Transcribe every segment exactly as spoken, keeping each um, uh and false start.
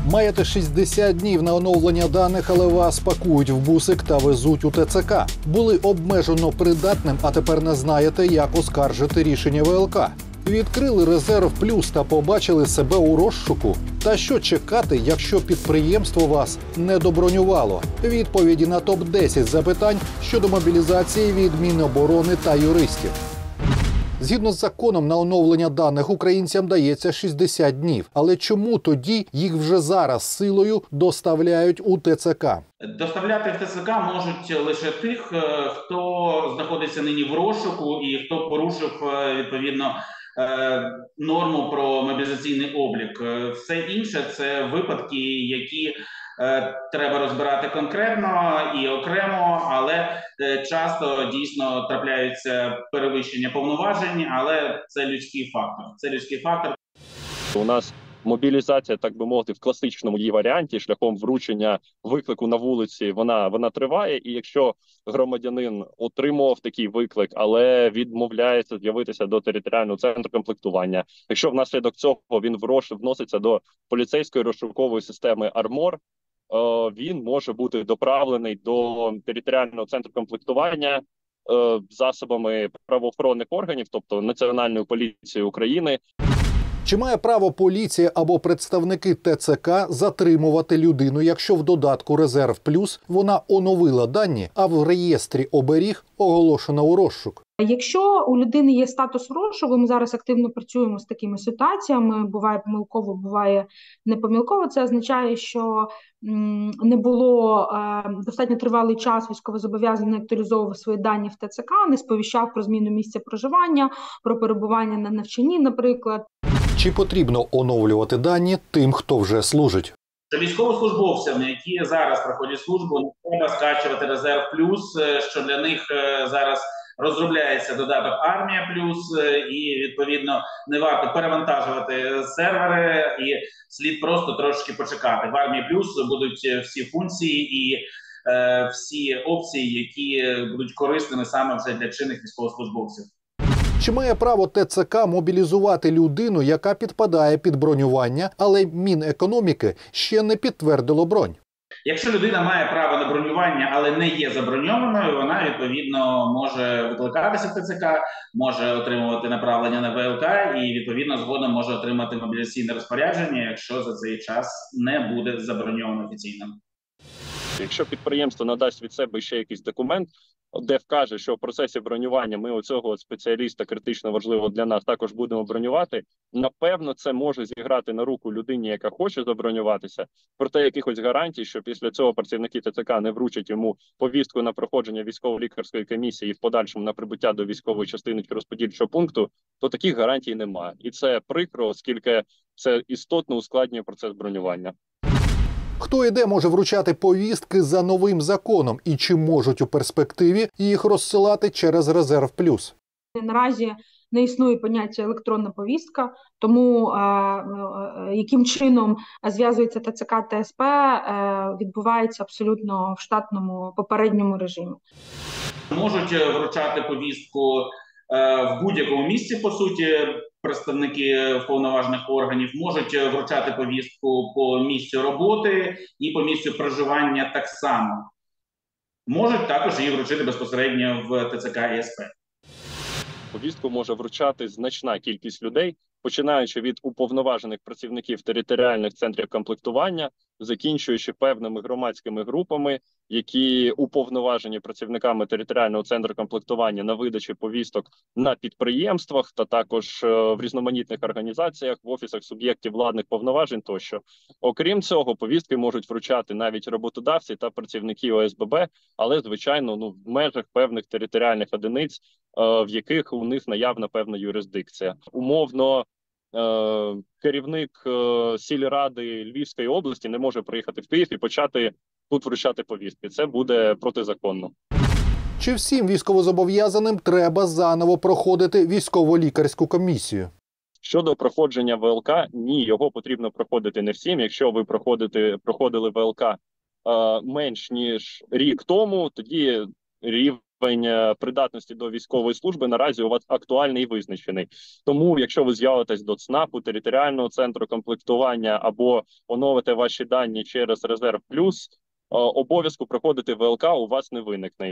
Маєте шістдесят днів на оновлення даних, але вас пакують в бусик та везуть у ТЦК. Були обмежено придатним, а тепер не знаєте, як оскаржити рішення ВЛК. Відкрили резерв плюс та побачили себе у розшуку. Та що чекати, якщо підприємство вас не добронювало? Відповіді на топ десять запитань щодо мобілізації від Міноборони та юристів. Згідно з законом, на оновлення даних українцям дається шістдесят днів. Але чому тоді їх вже зараз силою доставляють у ТЦК? Доставляти в ТЦК можуть лише тих, хто знаходиться нині в розшуку і хто порушив, відповідно, норму про мобілізаційний облік. Все інше – це випадки, які треба розбирати конкретно і окремо, але часто дійсно трапляються перевищення повноважень, але це людський фактор. Це людський фактор. У нас мобілізація, так би мовити, в класичному її варіанті, шляхом вручення виклику на вулиці, вона, вона триває. І якщо громадянин отримав такий виклик, але відмовляється з'явитися до територіального центру комплектування, якщо внаслідок цього він вноситься до поліцейської розшукової системи «Армор», він може бути доправлений до територіального центру комплектування засобами правоохоронних органів, тобто Національної поліції України. Чи має право поліція або представники ТЦК затримувати людину, якщо в додатку «Резерв плюс» вона оновила дані, а в реєстрі оберіг оголошена у розшук? Якщо у людини є статус розшуку, ми зараз активно працюємо з такими ситуаціями, буває помилково, буває непомилково, це означає, що м, не було е, достатньо тривалий час військовозобов'язаний не актуалізовував свої дані в ТЦК, не сповіщав про зміну місця проживання, про перебування на навчанні, наприклад. Чи потрібно оновлювати дані тим, хто вже служить? Це військовослужбовцям, які зараз проходять службу, не треба скачувати «Резерв плюс», що для них зараз розробляється додаток «Армія плюс», і, відповідно, не варто перевантажувати сервери, і слід просто трошки почекати. В «Армії плюс» будуть всі функції і е, всі опції, які будуть корисними саме вже для чинних військовослужбовців. Чи має право ТЦК мобілізувати людину, яка підпадає під бронювання, але Мінекономіки ще не підтвердило бронь? Якщо людина має право на бронювання, але не є заброньованою, вона, відповідно, може викликатися в ТЦК, може отримувати направлення на ВЛК і, відповідно, згодом може отримати мобілізаційне розпорядження, якщо за цей час не буде заброньовано офіційно. Якщо підприємство надасть від себе ще якийсь документ, де вкаже, що в процесі бронювання ми оцього спеціаліста критично важливо для нас також будемо бронювати, напевно, це може зіграти на руку людині, яка хоче забронюватися. Проте якихось гарантій, що після цього працівники ТЦК не вручать йому повістку на проходження військово-лікарської комісії і в подальшому на прибуття до військової частини чи розподільчого пункту, то таких гарантій немає. І це прикро, оскільки це істотно ускладнює процес бронювання. Хто і де може вручати повістки за новим законом і чи можуть у перспективі їх розсилати через «Резерв плюс»? Наразі не існує поняття електронна повістка, тому е, е, яким чином зв'язується ТЦК, ТСП, е, відбувається абсолютно в штатному попередньому режимі. Можуть вручати повістку е, в будь-якому місці, по суті, представники повноважних органів, можуть вручати повістку по місцю роботи і по місцю проживання так само. Можуть також її вручити безпосередньо в ТЦК і СП. Повістку може вручати значна кількість людей, починаючи від уповноважених працівників територіальних центрів комплектування, закінчуючи певними громадськими групами, які уповноважені працівниками територіального центру комплектування на видачі повісток на підприємствах та також в різноманітних організаціях, в офісах суб'єктів владних повноважень тощо. Окрім цього, повістки можуть вручати навіть роботодавці та працівники О С Б Б, але, звичайно, ну, в межах певних територіальних одиниць, в яких у них наявна певна юрисдикція. Умовно, керівник сільради Львівської області не може приїхати в Київ і почати тут вручати повістки. Це буде протизаконно. Чи всім військовозобов'язаним треба заново проходити військово-лікарську комісію? Щодо проходження В Л К, ні, його потрібно проходити не всім. Якщо ви проходите, проходили В Л К е, менш ніж рік тому, тоді рівень Рівень придатності до військової служби наразі у вас актуальний і визначений. Тому, якщо ви з'явитесь до ЦНАПу, територіального центру комплектування або оновите ваші дані через Резерв Плюс, обов'язку проходити ВЛК у вас не виникне.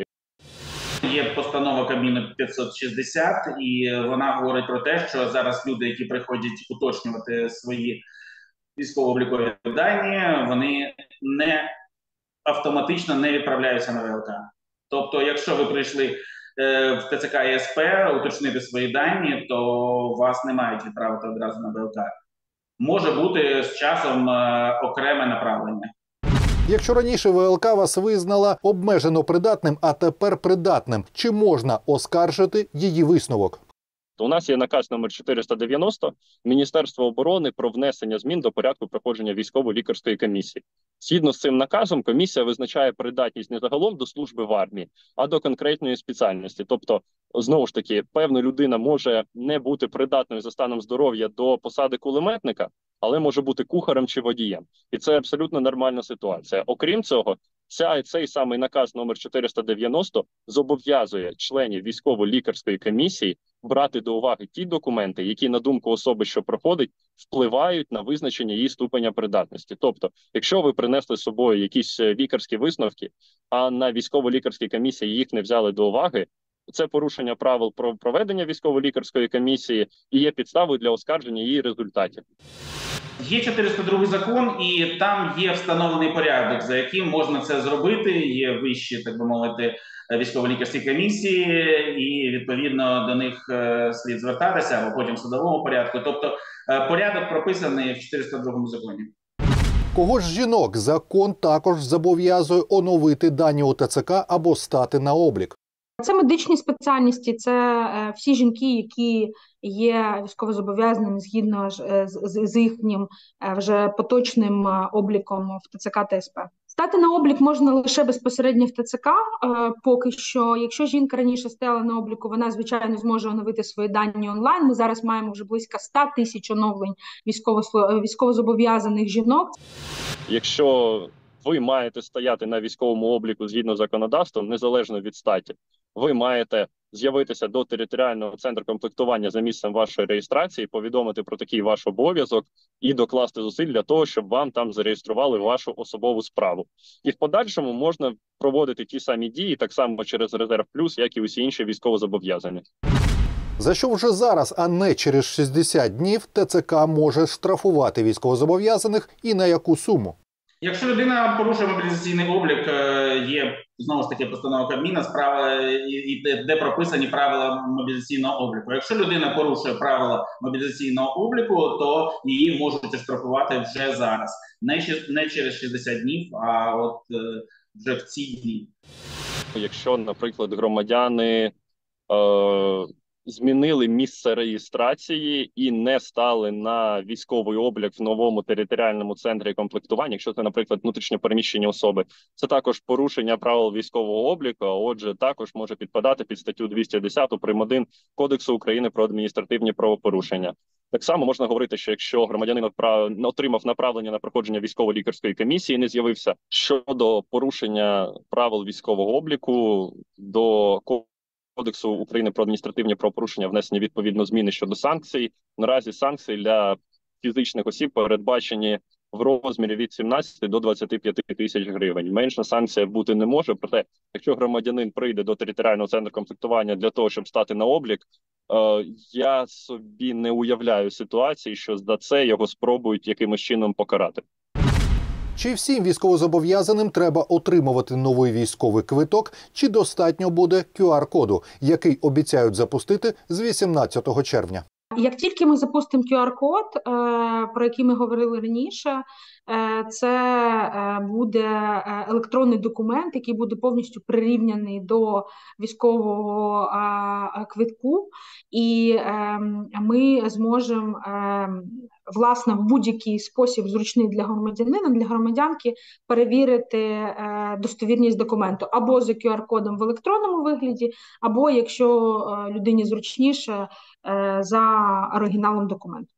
Є постанова Кабміну п'ятсот шістдесят, і вона говорить про те, що зараз люди, які приходять уточнювати свої військово-облікові дані, вони не автоматично не відправляються на ВЛК. Тобто, якщо ви прийшли е, в ТЦК і СП уточнити свої дані, то вас не мають відправити одразу на ВЛК. Може бути з часом е, окреме направлення. Якщо раніше ВЛК вас визнала обмежено придатним, а тепер придатним, чи можна оскаржити її висновок? У нас є наказ номер чотириста дев'яносто Міністерства оборони про внесення змін до порядку проходження військово-лікарської комісії. Згідно з цим наказом, комісія визначає придатність не загалом до служби в армії, а до конкретної спеціальності. Тобто, знову ж таки, певна людина може не бути придатною за станом здоров'я до посади кулеметника, але може бути кухарем чи водієм. І це абсолютно нормальна ситуація. Окрім цього, ця, цей самий наказ номер чотириста дев'яносто зобов'язує членів військово-лікарської комісії брати до уваги ті документи, які, на думку особи, що проходить, впливають на визначення її ступеня придатності. Тобто, якщо ви принесли з собою якісь лікарські висновки, а на військово-лікарській комісії їх не взяли до уваги, це порушення правил про проведення військово-лікарської комісії і є підставою для оскарження її результатів. Є чотириста другий закон, і там є встановлений порядок, за яким можна це зробити. Є вищі, так би мовити, військово-лікарські комісії, і відповідно до них слід звертатися, або потім в судовому порядку. Тобто порядок прописаний в чотириста другому законі. Кого ж жінок закон також зобов'язує оновити дані у ТЦК або стати на облік? Це медичні спеціальності, це всі жінки, які є військовозобов'язаними згідно з, з, з їхнім вже поточним обліком в ТЦК та СП. Стати на облік можна лише безпосередньо в ТЦК, поки що. Якщо жінка раніше стояла на обліку, вона, звичайно, зможе оновити свої дані онлайн. Ми зараз маємо вже близько ста тисяч оновлень військово, військовозобов'язаних жінок. Якщо ви маєте стояти на військовому обліку згідно з законодавством, незалежно від статі, ви маєте з'явитися до територіального центру комплектування за місцем вашої реєстрації, повідомити про такий ваш обов'язок і докласти зусиль для того, щоб вам там зареєстрували вашу особову справу. І в подальшому можна проводити ті самі дії, так само через Резерв Плюс, як і усі інші військовозобов'язані. За що вже зараз, а не через шістдесят днів, ТЦК може штрафувати військовозобов'язаних і на яку суму? Якщо людина порушує мобілізаційний облік, є, знову ж таки, постанова Кабміна, справа, де прописані правила мобілізаційного обліку. Якщо людина порушує правила мобілізаційного обліку, то її можуть штрафувати вже зараз. Не, не через шістдесят днів, а от вже в ці дні. Якщо, наприклад, громадяни е змінили місце реєстрації і не стали на військовий облік в новому територіальному центрі комплектування, якщо це, наприклад, внутрішньо переміщені особи, це також порушення правил військового обліку, а отже, також може підпадати під статтю двісті десять прим. один Кодексу України про адміністративні правопорушення. Так само можна говорити, що якщо громадянин отримав направлення на проходження військово-лікарської комісії і не з'явився щодо порушення правил військового обліку до Кодексу України про адміністративні правопорушення внесені відповідно зміни щодо санкцій. Наразі санкції для фізичних осіб передбачені в розмірі від сімнадцяти до двадцяти п'яти тисяч гривень. Менша санкція бути не може, проте якщо громадянин прийде до територіального центру комплектування для того, щоб стати на облік, е, я собі не уявляю ситуації, що за це його спробують якимось чином покарати. Чи всім військовозобов'язаним треба отримувати новий військовий квиток, чи достатньо буде кю ар коду, який обіцяють запустити з вісімнадцятого червня? Як тільки ми запустимо кю ар код, про який ми говорили раніше, це буде електронний документ, який буде повністю прирівняний до військового квитку, і ми зможемо, власне, в будь-який спосіб зручний для громадянина, для громадянки, перевірити достовірність документу або за кю ар кодом в електронному вигляді, або, якщо людині зручніше, за оригіналом документу.